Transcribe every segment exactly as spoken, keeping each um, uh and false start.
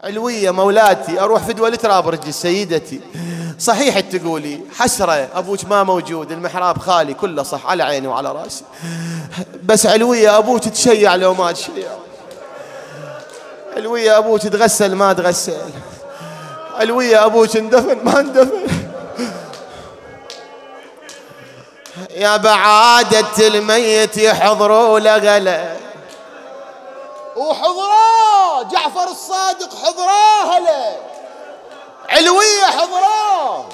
علوية مولاتي أروح فدوى لتراب رجل سيدتي. صحيح تقولي حسرة أبوك ما موجود، المحراب خالي كله صح على عيني وعلى راسي، بس علوية أبوك تشيع لو ما تشيع، علوية أبوك تغسل ما تغسل، علوية أبوك اندفن ما اندفن. يا بعادة الميت يحضروا لغلا، وحضراه جعفر الصادق حضراه، هلا علوية حضراه.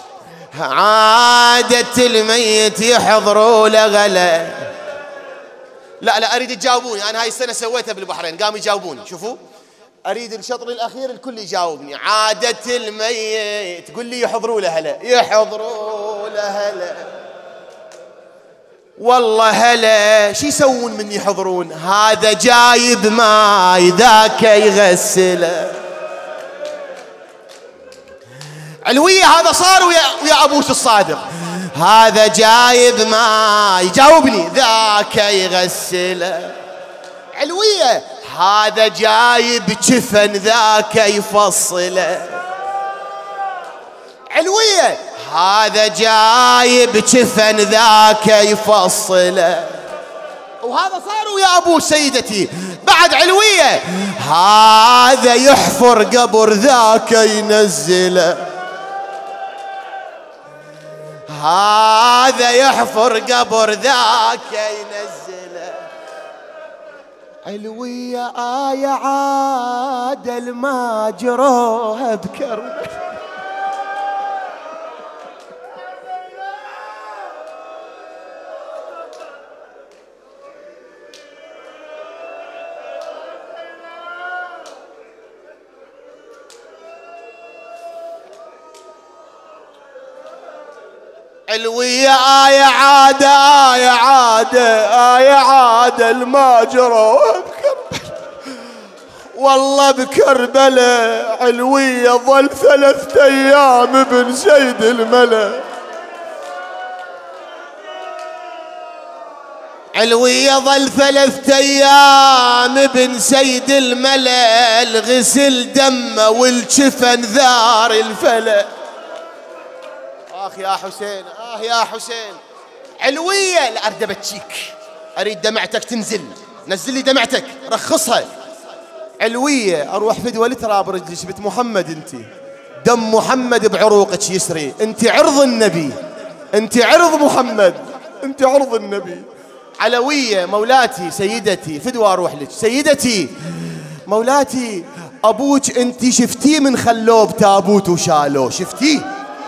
عادة الميت يحضروا لغلا. لا لا أريد تجاوبوني، أنا هاي السنة سويتها بالبحرين قاموا يجاوبوني. شوفوا أريد الشطر الأخير الكل يجاوبني. عادة الميت تقول لي يحضروا له هلا، يحضروا له هلا. والله هلا شي يسوون من يحضرون؟ هذا جايب ماي ذاك يغسله. علوية هذا صار ويا, ويا أبوك الصادق، هذا جايب ماي جاوبني ذاك يغسله. علوية هذا جايب جفن ذاك يفصله. علوية هذا جايب جفن ذاك يفصله. وهذا صار ويا أبو سيدتي. بعد علوية هذا يحفر قبر ذاك ينزله، هذا يحفر قبر ذاك ينزله. علوية آية عادل ما جروها بكربلاء. علوية آية عادة آية عادة آية عادة ما جروها بكربلاء. والله بكربلاء علوية ظل ثلاثة أيام ابن سيد الملا. علوية ظل ثلاثة أيام ابن سيد الملا، الغسل دمه والجفن ذار الفلا. آخ يا حسين، آه يا حسين. علوية لا أريد أبكيك، أريد دمعتك تنزل، نزل لي دمعتك رخصها. علوية أروح فدوى لتراب رجلك بنت محمد، أنت دم محمد بعروقك يسري، أنت عرض النبي، أنت عرض محمد، أنت عرض النبي. علوية مولاتي سيدتي فدوى أروح لك سيدتي مولاتي. أبوك أنت شفتيه من خلوه بتابوت وشالوه، شفتيه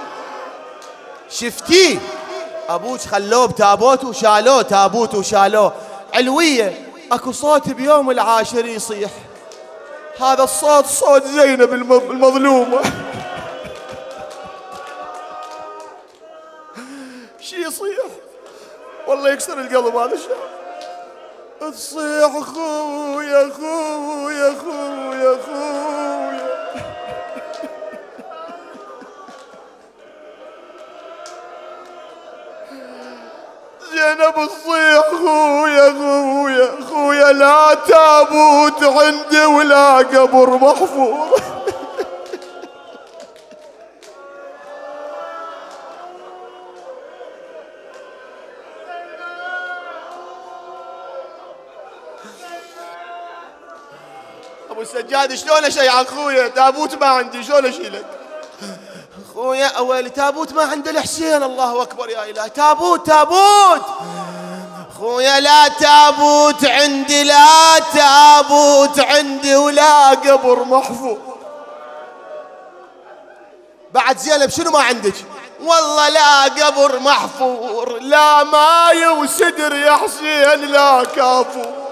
شفتيه أبوك خلوه بتابوت وشالوه، تابوت وشالوه. علوية أكو صوت بيوم العاشر يصيح، هذا الصوت صوت زينب المظلومة. شي يصيح والله يكسر القلب هذا الشعر. تصيح خويا خويا خويا خويا. زينب تصيح خويا خويا خويا، لا تابوت عندي ولا قبر محفور. ابو السجاد شلون اشيعك خويا؟ تابوت ما عندي شلون اشيلك؟ خويا اول تابوت ما عند الحسين. الله اكبر يا اله. تابوت تابوت خويا، لا تابوت عندي، لا تابوت عندي ولا قبر محفور. بعد زينب شنو ما عندك؟ والله لا قبر محفور، لا ماي وسدر يا حسين لا كافور.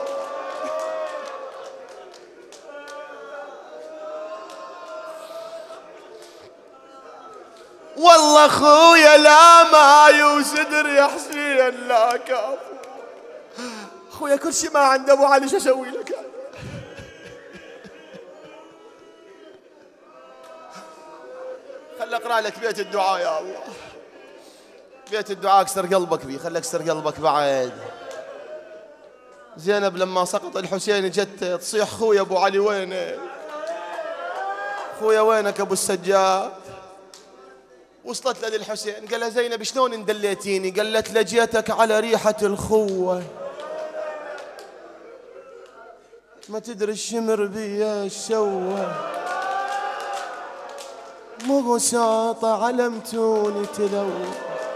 والله خويا لا ماي وسدر يا حسين لا كافور. خويا كل شي ما عنده ابو علي، شو اسوي لك؟ خل اقرا لك بيت الدعاء يا الله، بيت الدعاء اكسر قلبك بيه، خليك اكسر قلبك بعد. زينب لما سقط الحسين جت تصيح خويا ابو علي وينك؟ خويا وينك ابو السجاد؟ وصلت له للحسين، قال لها زينب شلون اندليتيني؟ قالت له جيتك على ريحة الخوة، ما تدري الشمر بيا ايش سوى، مو ساطة علمتوني تلوى.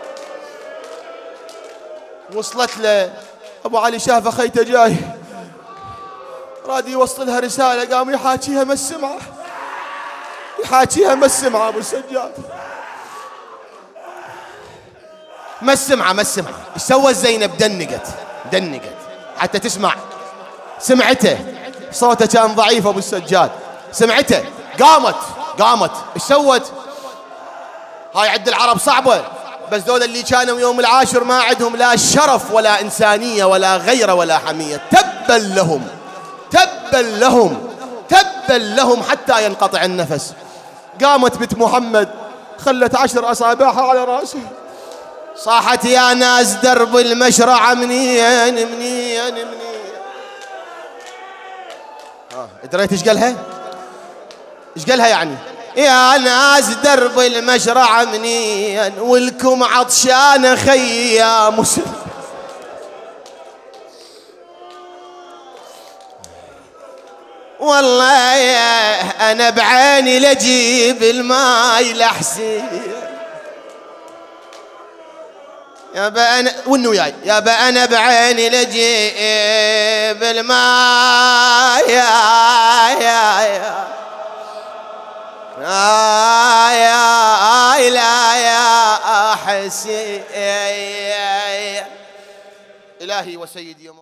وصلت له ابو علي، شاف خيته جاي راد يوصلها رسالة، قام يحاكيها ما السمعة، يحاكيها ما السمعة ابو السجاد، ما السمعة ما السمعة. ايش سوت زينب؟ دنقت دنقت حتى تسمع، سمعته، صوته كان ضعيف ابو السجاد، سمعته، قامت قامت. ايش سوت؟ هاي عند العرب صعبة، بس دول اللي كانوا يوم العاشر ما عندهم لا شرف ولا إنسانية ولا غيرة ولا حمية. تبا لهم تبا لهم تبا لهم حتى ينقطع النفس. قامت بنت محمد، خلت عشر أصابعها على راسه، صاحت يا ناس درب المشرع منين منين منين. اه دريت ايش قالها؟ ايش قالها يعني؟ يا ناس درب المشرع منين والكم عطشان خيا مسلم. والله يا انا بعيني لجيب الماي لحسين، يا بأنا ون وياي، يا بأنا بعيني لجيب الماء يا يا يا يا يا لا يا حسين. إلهي وسيدي